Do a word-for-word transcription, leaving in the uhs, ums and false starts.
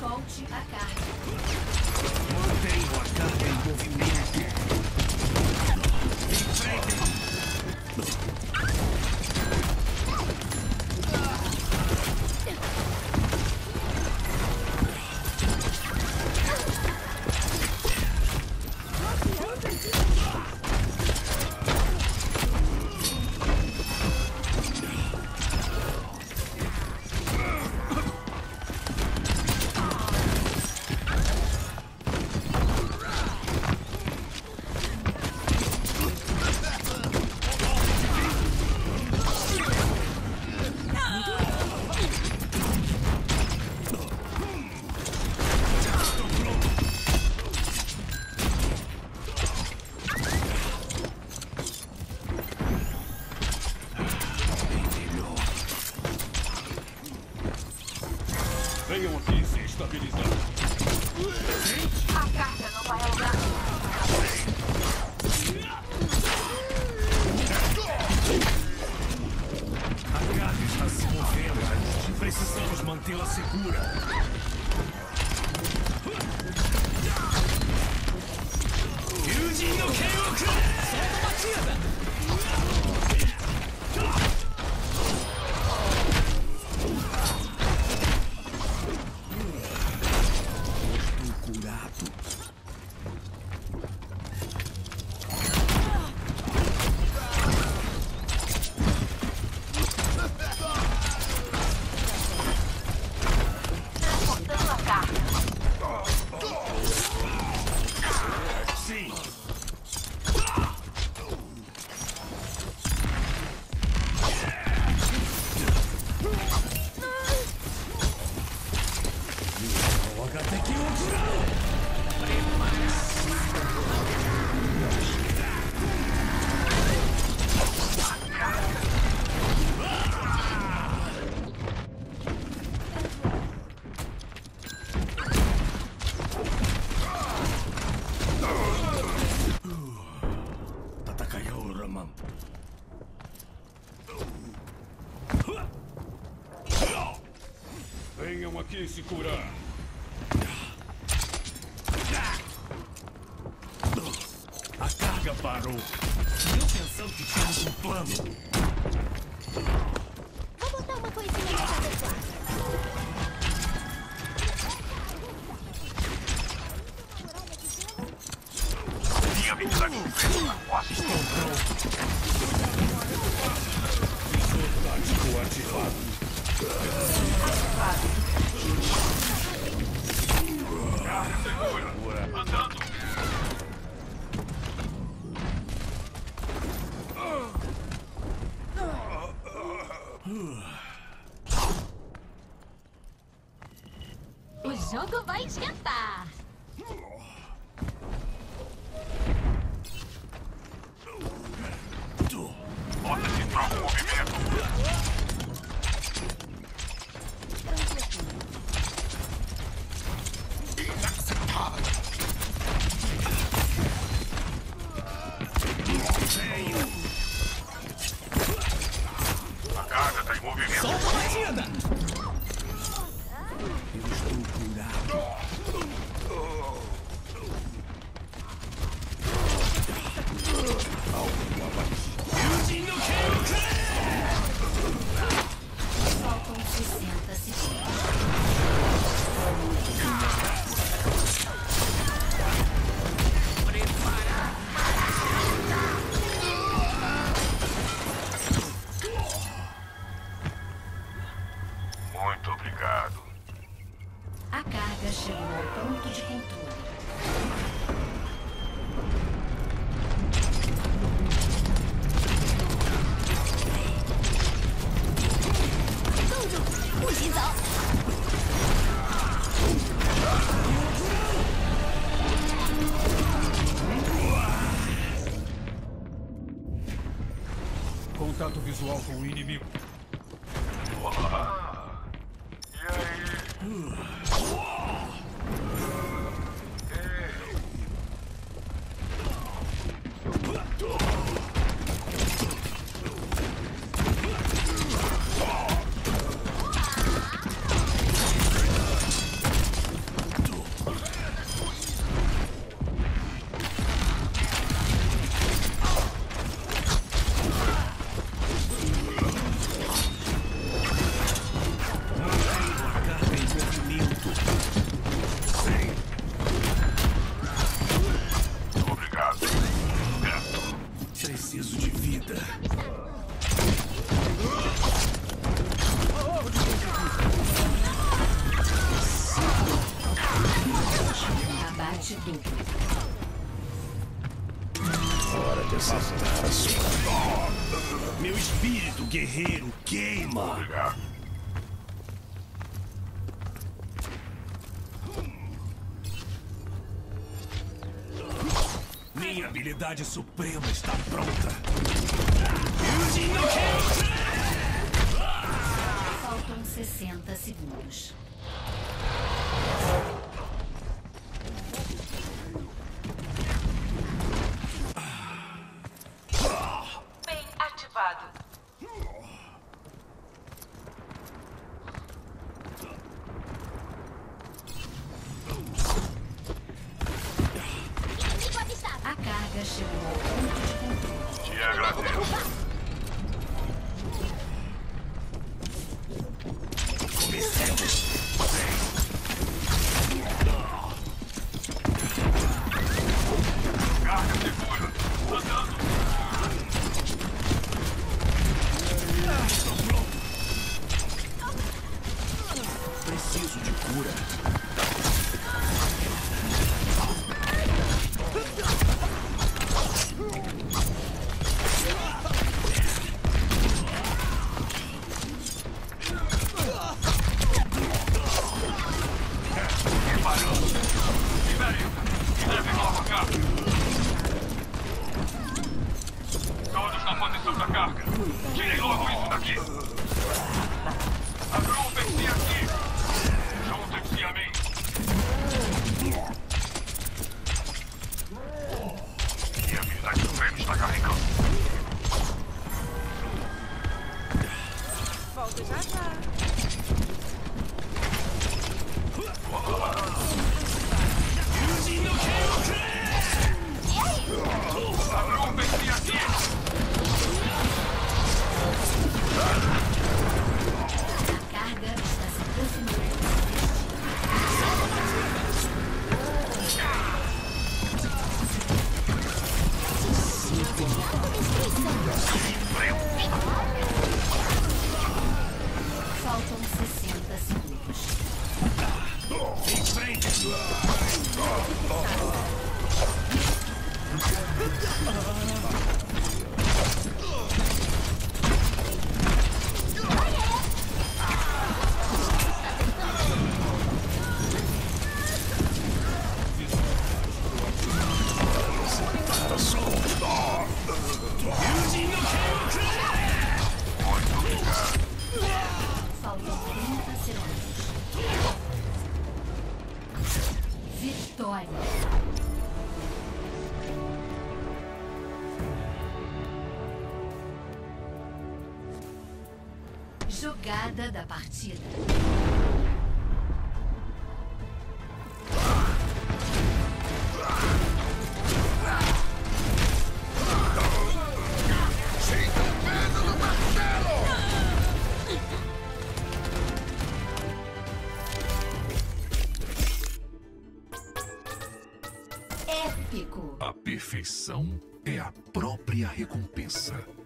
Volte a carga. Mantenho a carga em movimento. Enfrentem! Venham aqui se estabilizar. A carga não vai ao lugar. A carga está se movendo. Precisamos mantê-la segura. Ryujin no Kenroku! Solta a batida! Venham aqui se curar. A carga parou. Eu pensando que tínhamos um plano. Vou botar uma coisinha nessa adequada. Minha habilidade Estou pronto. Visor tático ativado. Segura. Andando. O jogo vai esquentar. Bota-se para o movimento. A carga está em movimento. Solta a batida! Eu estou curado. Ryujin no Kenroku! Faltam sessenta segundos. Muito obrigado. A carga chegou ao ponto de controle. Contato visual com o inimigo. Olá. E aí? pode acertar a sua. Meu espírito guerreiro queima. Obrigado. Minha habilidade suprema está pronta. Faltam sessenta segundos. Bem ativado. Inimigo avistado. A carga chegou ao ponto de controle. Te agradeço. Carga segura. Andando. Preciso de cura. Todos na posição da carga. Tirem logo isso daqui. Agrupem-se aqui. Juntem-se a mim. Minha habilidade suprema está carregando. Volto já já. Agrupem-se aqui. A carga está se aproximando. Faltam sessenta segundos. Em frente. Faltam trinta segundos. Vitória. Jogada da partida. Épico. A perfeição é a própria recompensa.